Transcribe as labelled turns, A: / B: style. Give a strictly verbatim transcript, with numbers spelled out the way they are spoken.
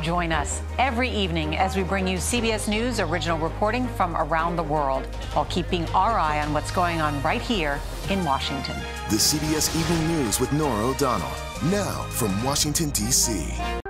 A: Join us every evening as we bring you C B S News original reporting from around the world, while keeping our eye on what's going on right here in Washington.
B: The C B S Evening News with Norah O'Donnell, now from Washington, D C